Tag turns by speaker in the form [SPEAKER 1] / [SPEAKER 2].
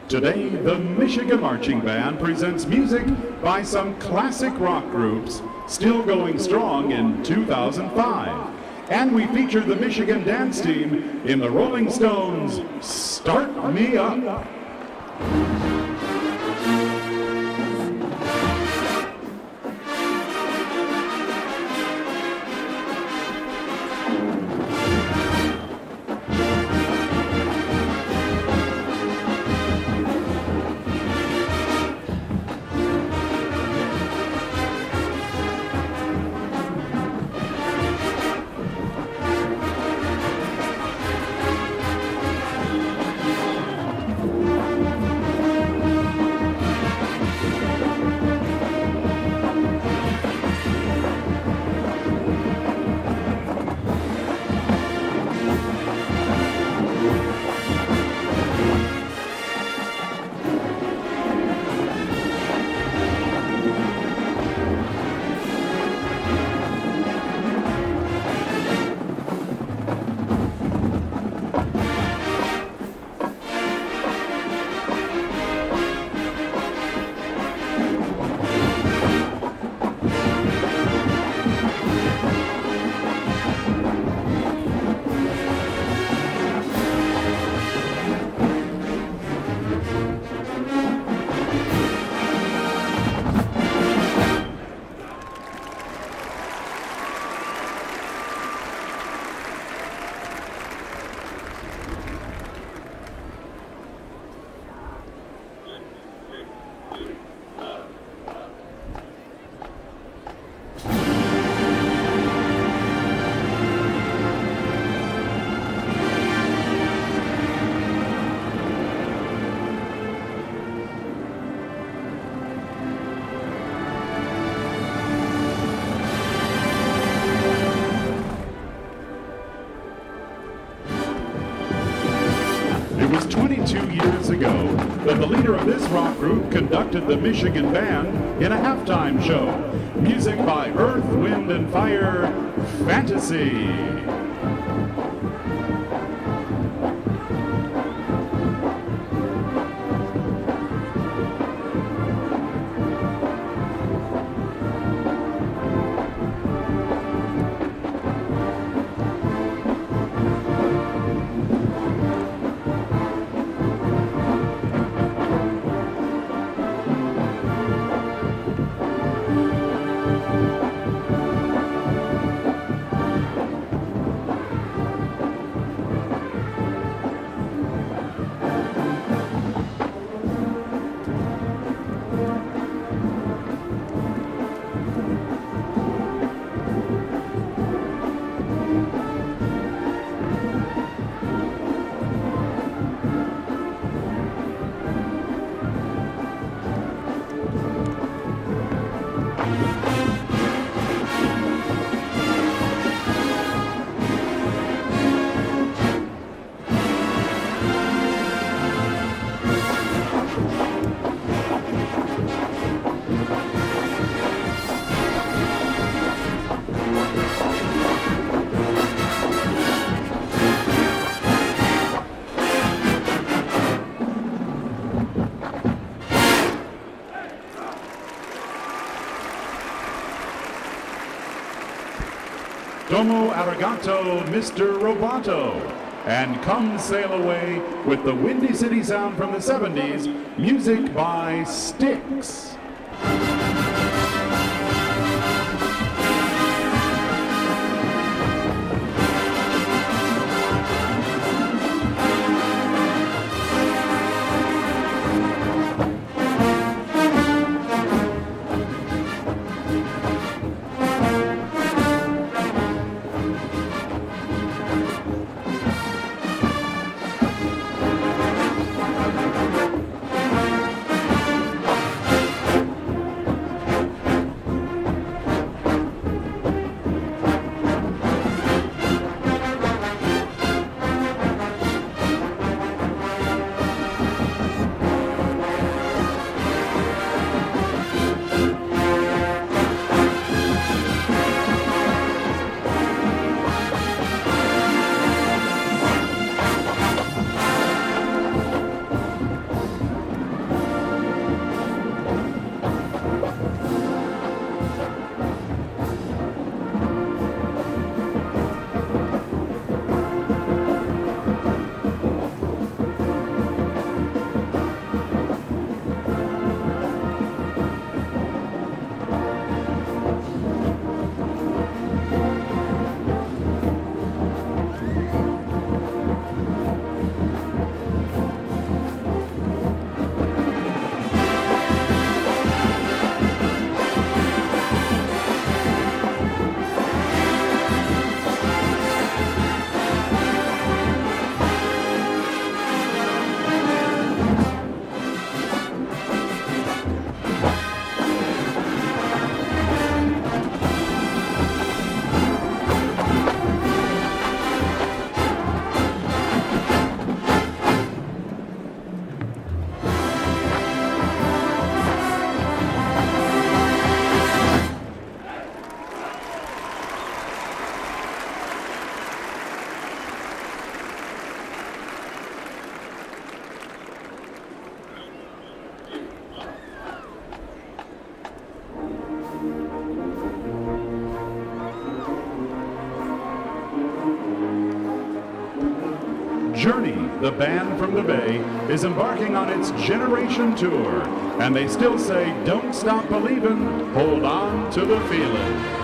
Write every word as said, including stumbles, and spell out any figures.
[SPEAKER 1] Today, the Michigan Marching Band presents music by some classic rock groups still going strong in two thousand five. And we feature the Michigan dance team in the Rolling Stones' Start Me Up. It was twenty-two years ago that the leader of this rock group conducted the Michigan Band in a halftime show. Music by Earth, Wind and Fire, Fantasy. Domo arigato, Mister Roboto, and Come Sail Away with the Windy City sound from the seventies, music by Styx. Journey, the band from the Bay, is embarking on its Generation Tour, and they still say, don't stop believing, hold on to the feeling.